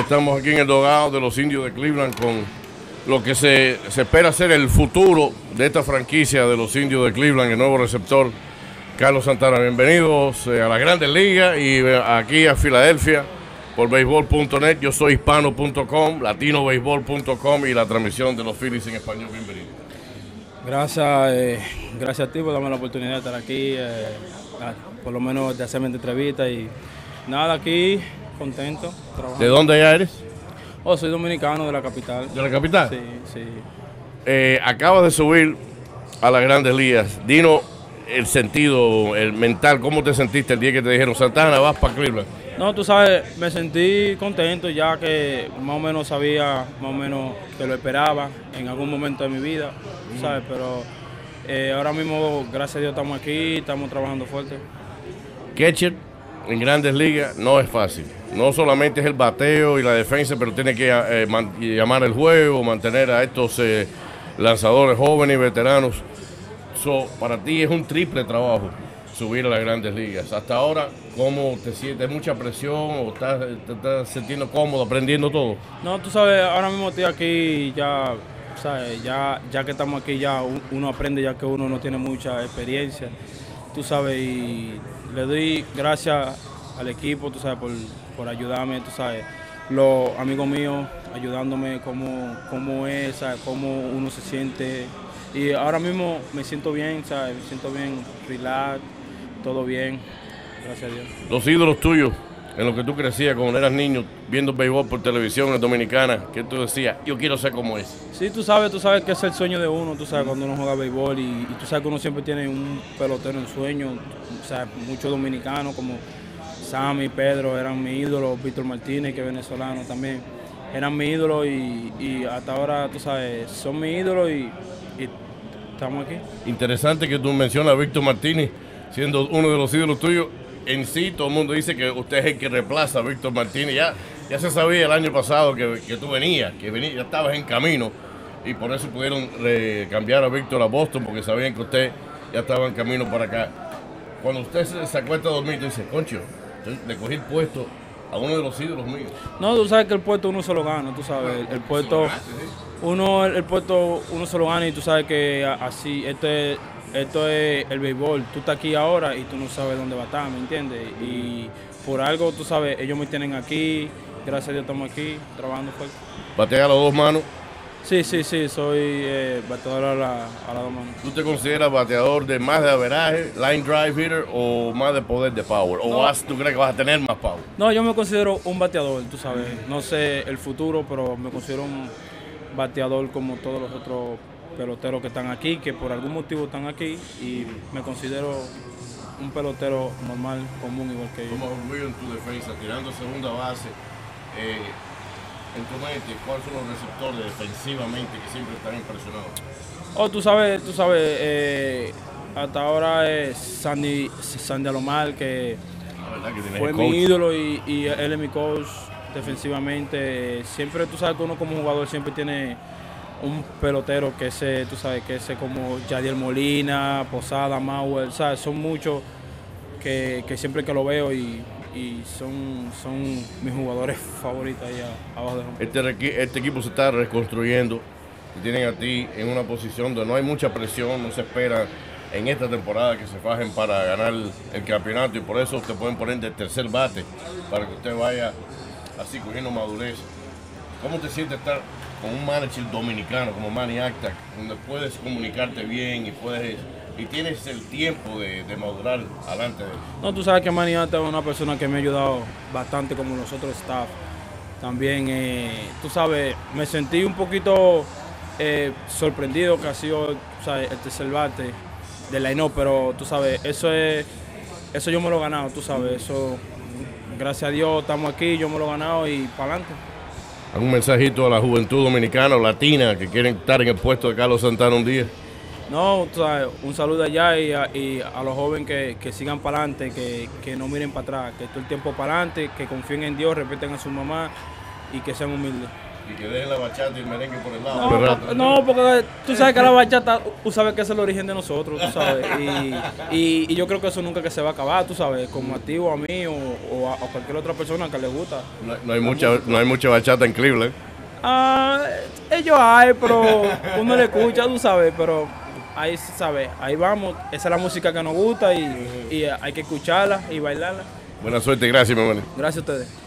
estamos aquí en el dogado de los Indios de Cleveland con lo que se espera ser el futuro de esta franquicia de los Indios de Cleveland, el nuevo receptor Carlos Santana. Bienvenidos a las Grandes Ligas y aquí a Filadelfia por baseball.net. Yo soy hispano.com, latinobaseball.com y la transmisión de los Phillies en español. Bienvenido. Gracias a ti por darme la oportunidad de estar aquí, por lo menos de hacerme esta entrevista y nada, aquí contento trabajando. ¿De dónde ya eres? Soy dominicano de la capital. ¿De la capital? Sí, sí. Acabas de subir a las Grandes Ligas. Dinos el sentido, el mental, ¿cómo te sentiste el día que te dijeron Santana, vas para Cleveland? No, tú sabes, me sentí contento ya que más o menos sabía, más o menos que lo esperaba en algún momento de mi vida, ¿sabes? Pero ahora mismo, gracias a Dios, estamos aquí, estamos trabajando fuerte. Catcher en Grandes Ligas no es fácil. No solamente es el bateo y la defensa, pero tiene que llamar el juego, mantener a estos lanzadores jóvenes y veteranos. Para ti es un triple trabajo subir a las Grandes Ligas. Hasta ahora, ¿cómo te sientes? ¿Mucha presión o te estás sintiendo cómodo, aprendiendo todo? No, tú sabes, ahora mismo estoy aquí ya, ¿sabes? Ya que estamos aquí, ya uno aprende, ya que uno no tiene mucha experiencia, tú sabes, y le doy gracias al equipo, tú sabes, por ayudarme, tú sabes, los amigos míos ayudándome, cómo es, ¿sabes? Cómo uno se siente. Y ahora mismo me siento bien, ¿sabes? Me siento bien, relax, todo bien, gracias a Dios. Los ídolos tuyos, en los que tú crecías cuando eras niño, viendo béisbol por televisión en Dominicana, que tú decías, yo quiero ser como ese. Sí, tú sabes que es el sueño de uno, tú sabes, cuando uno juega béisbol y tú sabes que uno siempre tiene un pelotero en sueño, o sea, muchos dominicanos como Sammy, Pedro, eran mi ídolo, Víctor Martínez, que es venezolano también, eran mi ídolo y hasta ahora, tú sabes, son mi ídolo y estamos aquí. Interesante que tú mencionas a Víctor Martínez siendo uno de los ídolos tuyos. En sí, todo el mundo dice que usted es el que reemplaza a Víctor Martínez. Ya se sabía el año pasado que tú venías, ya estabas en camino y por eso pudieron cambiar a Víctor a Boston porque sabían que usted ya estaba en camino para acá. Cuando usted se acuesta a dormir, dice, concho, le cogí el puesto a uno de los ídolos míos. No, tú sabes que el puesto uno se lo gana, tú sabes, el puesto, el puesto uno se lo gana y tú sabes que así, esto es el béisbol, tú estás aquí ahora y tú no sabes dónde va a estar, ¿me entiendes? Y por algo, tú sabes, ellos me tienen aquí, gracias a Dios estamos aquí, trabajando fuerte. ¿Batea a las dos manos? Sí, soy bateador a las dos manos. ¿Tú te consideras bateador de más de averaje, line drive hitter o más de poder de power? ¿O no, tú crees que vas a tener más power? No, yo me considero un bateador, tú sabes. No sé el futuro, pero me considero un bateador como todos los otros peloteros que están aquí, que por algún motivo están aquí, y me considero un pelotero normal, común, igual que ellos. ¿Cómo orgullo en tu defensa, tirando segunda base? En tu mente, ¿cuáles son los receptores defensivamente que siempre están impresionados? Tú sabes, hasta ahora es Sandy Alomar, que fue mi ídolo y él es mi coach defensivamente. Siempre, tú sabes que uno como jugador siempre tiene un pelotero que tú sabes, que es como Yadier Molina, Posada, Mauer, ¿sabes? Son muchos que siempre que lo veo y son mis jugadores favoritos ahí abajo de home. Este equipo se está reconstruyendo. Te tienen a ti en una posición donde no hay mucha presión, no se espera en esta temporada que se fajen para ganar el campeonato y por eso te pueden poner de tercer bate para que usted vaya así cogiendo madurez. ¿Cómo te sientes estar con un manager dominicano como Manny Acta, donde puedes comunicarte bien y tienes el tiempo de madurar adelante de él? No, tú sabes que Manny Acta es una persona que me ha ayudado bastante como los otros staff. También, tú sabes, me sentí un poquito sorprendido que ha sido, ¿sabes?, el tercer bate del line-up, pero tú sabes, eso yo me lo he ganado, tú sabes, eso, gracias a Dios estamos aquí, yo me lo he ganado y para adelante. ¿Un mensajito a la juventud dominicana o latina que quieren estar en el puesto de Carlos Santana un día? No, tú sabes, un saludo allá y a los jóvenes que sigan para adelante, que no miren para atrás, que todo el tiempo para adelante, que confíen en Dios, respeten a su mamá y que sean humildes. Y que dejen la bachata y el merengue por el lado. No, porque tú sabes que la bachata, tú sabes que es el origen de nosotros, tú sabes. Y yo creo que eso nunca que se va a acabar, tú sabes, como a ti o a mí o a cualquier otra persona que le gusta. No hay mucha bachata en Cleveland. Ellos hay, pero uno le escucha, tú sabes, pero ahí sabes, ahí vamos, esa es la música que nos gusta y hay que escucharla y bailarla. Buena suerte, gracias, mi hermano. Gracias a ustedes.